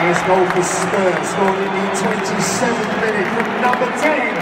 First goal for Spurs, scored in the 27th minute from number 10.